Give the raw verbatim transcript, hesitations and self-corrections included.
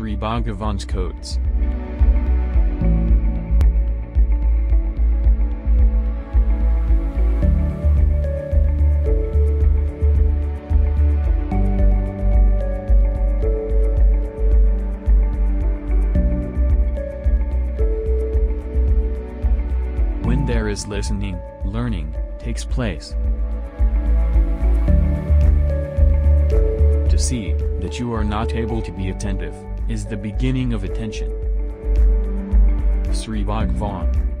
Sri Bhagavan's quotes. When there is listening, learning takes place. To see that you are not able to be attentive is the beginning of attention. Sri Bhagavan.